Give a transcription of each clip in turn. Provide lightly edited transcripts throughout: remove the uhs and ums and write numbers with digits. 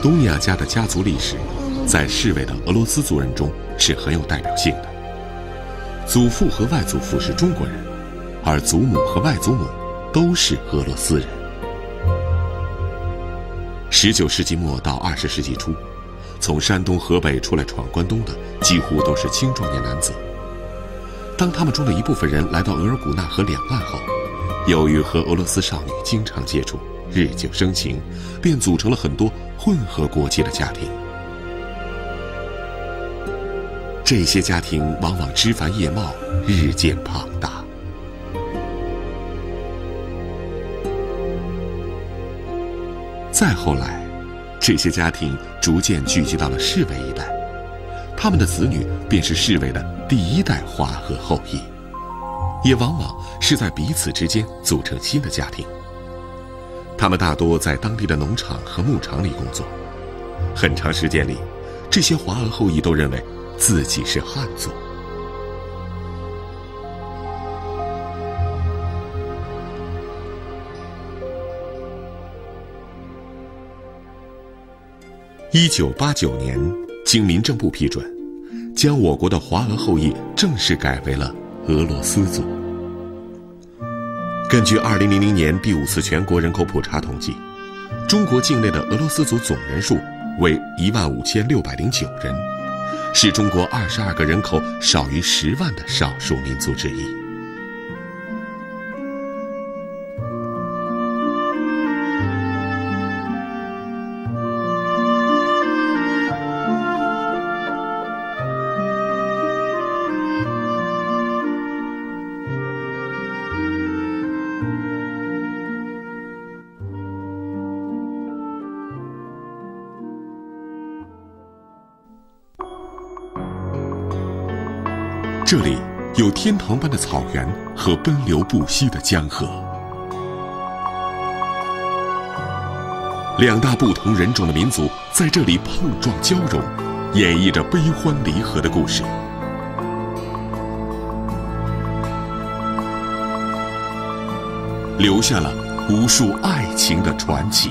东尼亚家的家族历史，在世伪的俄罗斯族人中是很有代表性的。祖父和外祖父是中国人，而祖母和外祖母都是俄罗斯人。19世纪末到20世纪初，从山东、河北出来闯关东的几乎都是青壮年男子。当他们中的一部分人来到额尔古纳河两岸后，由于和俄罗斯少女经常接触，日久生情，便组成了很多混合国籍的家庭。这些家庭往往枝繁叶茂，日渐庞大。再后来，这些家庭逐渐聚集到了世伪一带，他们的子女便是世伪的第一代华俄后裔，也往往是在彼此之间组成新的家庭。他们大多在当地的农场和牧场里工作，很长时间里，这些华俄后裔都认为自己是汉族。1989年，经民政部批准，将我国的华俄后裔正式改为了俄罗斯族。根据2000年第5次全国人口普查统计，中国境内的俄罗斯族总人数为15609人，是中国22个人口少于10万的少数民族之一。这里有天堂般的草原和奔流不息的江河，两大不同人种的民族在这里碰撞交融，演绎着悲欢离合的故事。留下了无数爱情的传奇。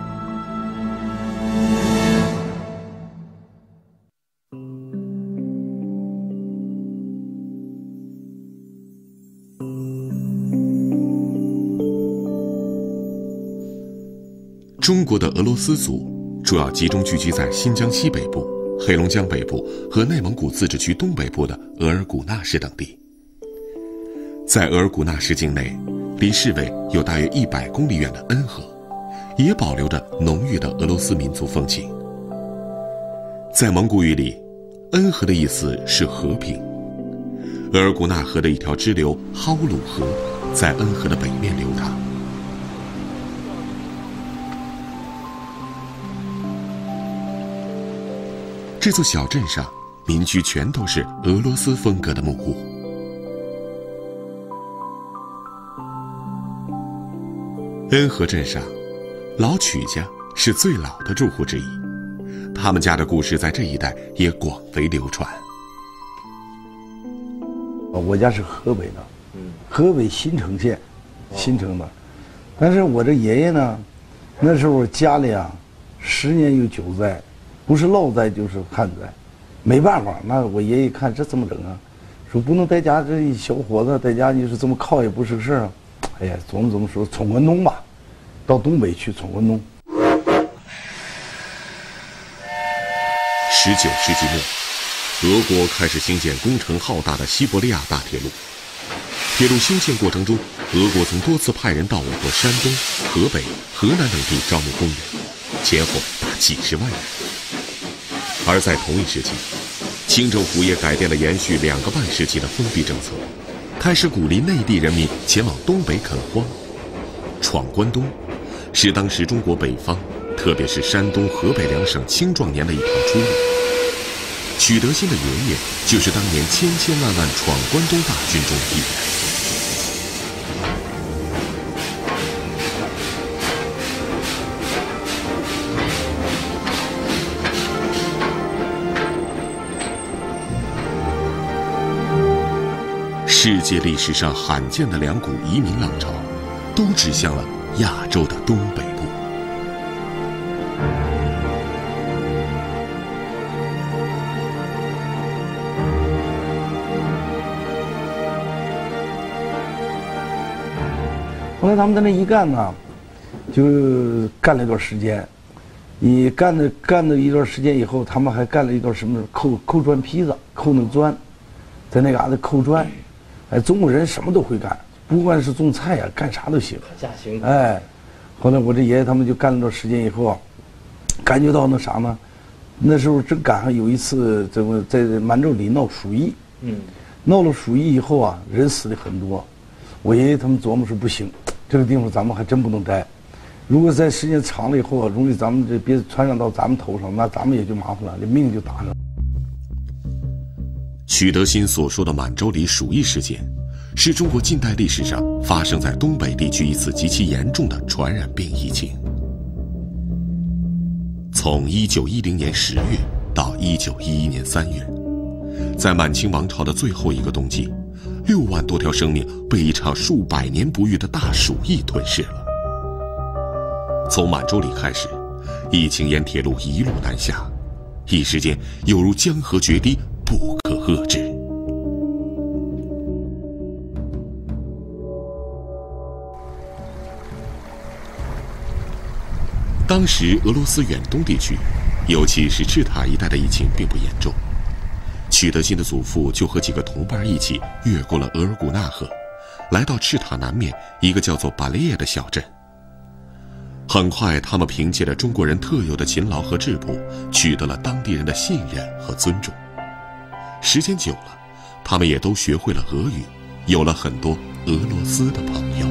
中国的俄罗斯族主要集中聚居在新疆西北部、黑龙江北部和内蒙古自治区东北部的额尔古纳市等地。在额尔古纳市境内，离市委有大约100公里远的恩河，也保留着浓郁的俄罗斯民族风情。在蒙古语里，恩河的意思是和平。额尔古纳河的一条支流哈乌鲁河在恩河的北面流淌。这座小镇上，民居全都是俄罗斯风格的木屋。恩河镇上，老曲家是最老的住户之一，他们家的故事在这一带也广为流传。 我家是河北的，河北新城县，新城的。但是我这爷爷呢，那时候家里啊，10年有9灾。不是涝灾就是旱灾，没办法。那我爷爷看这怎么整啊？说不能在家，这一小伙子在家就是这么靠也不是个事啊。哎呀，琢磨说闯关东吧，到东北去闯关东。 19世纪末，俄国开始兴建工程浩大的西伯利亚大铁路。铁路修建过程中，俄国曾多次派人到我国山东、河北、河南等地招募工人，前后达几10万人。而在同一时期，清政府也改变了延续2个半世纪的封闭政策，开始鼓励内地人民前往东北垦荒。闯关东是当时中国北方，特别是山东、河北2省青壮年的一条出路。曲德新的爷爷就是当年千千万万闯关东大军中的一员。世界历史上罕见的2股移民浪潮，都指向了亚洲的东北部。 后来他们在那一干呢，就干了一段时间。你干了一段时间以后，他们还干了一段什么扣砖坯子，扣那个砖，在那嘎达扣砖。哎，中国人什么都会干，不管是种菜呀，干啥都行。 下行。 哎，后来我这爷爷他们就干了段时间以后，感觉到那啥呢？那时候正赶上有一次这个在满洲里闹鼠疫。闹了鼠疫以后啊，人死的很多。我爷爷他们琢磨说不行，这个地方咱们还真不能待。如果在时间长了以后啊，容易咱们这别传染到咱们头上，那咱们也就麻烦了，这命就搭上。 曲德新所说的满洲里鼠疫事件，是中国近代历史上发生在东北地区一次极其严重的传染病疫情。从1910年10月到1911年3月，在满清王朝的最后一个冬季，6万多条生命被一场数百年不遇的大鼠疫吞噬了。从满洲里开始，疫情沿铁路一路南下，一时间犹如江河决堤，不可遏制。当时俄罗斯远东地区，尤其是赤塔一带的疫情并不严重。曲德新的祖父就和几个同伴一起越过了额尔古纳河，来到赤塔南面一个叫做巴列耶的小镇。很快，他们凭借着中国人特有的勤劳和质朴，取得了当地人的信任和尊重。时间久了，他们也都学会了俄语，有了很多俄罗斯的朋友。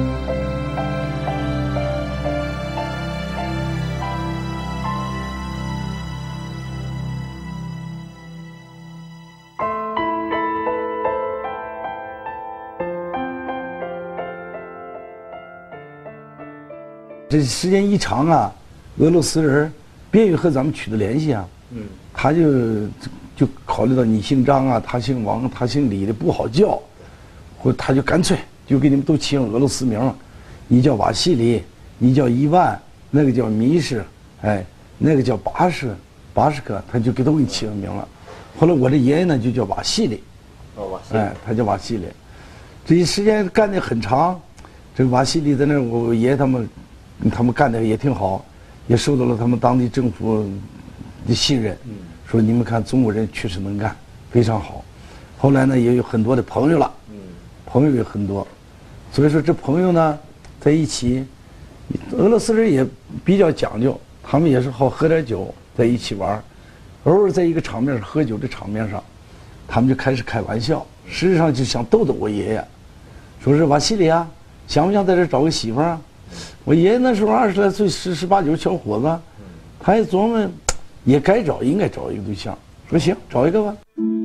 这时间一长啊，俄罗斯人便于和咱们取得联系啊。他就考虑到你姓张啊，他姓王，他姓李的不好叫，或他就干脆就给你们都起上俄罗斯名了。你叫瓦西里，你叫伊万，那个叫米什，哎，那个叫巴什克，他就都给你起上名了。后来我这爷爷呢就叫瓦西里，哎，他叫瓦西里。这一时间干得很长，这个瓦西里在那，我爷爷他们干的也挺好，也受到了他们当地政府的信任，说你们看中国人确实能干，非常好。后来呢也有很多的朋友了，朋友也很多，所以说这朋友呢在一起，俄罗斯人也比较讲究，他们也是好喝点酒，在一起玩，偶尔在一个场面上喝酒的场面上，他们就开始开玩笑，实际上就想逗逗我爷爷，说是瓦西里啊，想不想在这找个媳妇啊？我爷爷那时候20来岁，18、19小伙子，他也琢磨，也应该找一个对象，说行，找一个吧。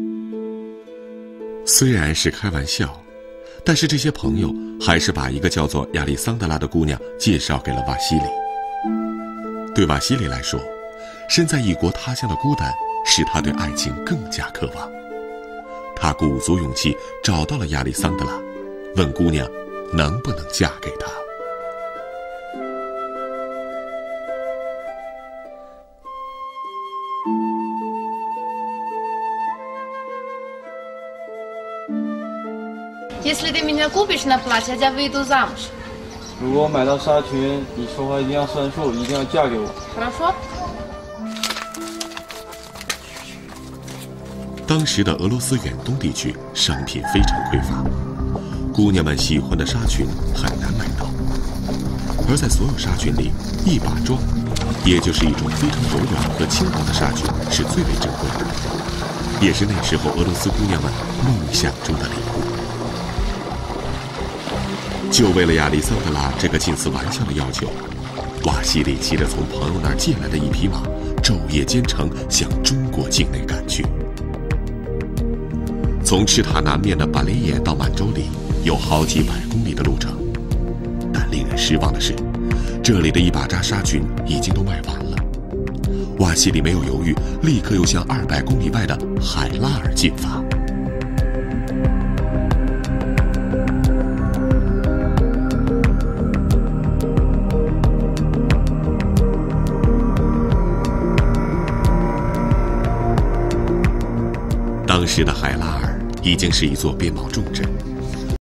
虽然是开玩笑，但是这些朋友还是把一个叫做亚历桑德拉的姑娘介绍给了瓦西里。对瓦西里来说，身在异国他乡的孤单使他对爱情更加渴望。他鼓足勇气找到了亚历桑德拉，问姑娘能不能嫁给他。 Если ты меня купишь на платье, я выйду замуж. 如果我买到纱裙，你说话一定要算数，一定要嫁给我。 Хорошо? 当时的俄罗斯远东地区商品非常匮乏，姑娘们喜欢的纱裙很难买到，而在所有纱裙里，一把装，也就是一种非常柔软和轻薄的纱裙是最为珍贵的，也是那时候俄罗斯姑娘们梦想中的礼物。就为了亚历桑德拉这个近似玩笑的要求，瓦西里骑着从朋友那儿借来的一匹马，昼夜兼程向中国境内赶去。从赤塔南面的巴列耶到满洲里有好几百公里的路程，但令人失望的是，这里的一把扎纱裙已经都卖完了。瓦西里没有犹豫，立刻又向200公里外的海拉尔进发。当时的海拉尔已经是一座边贸重镇，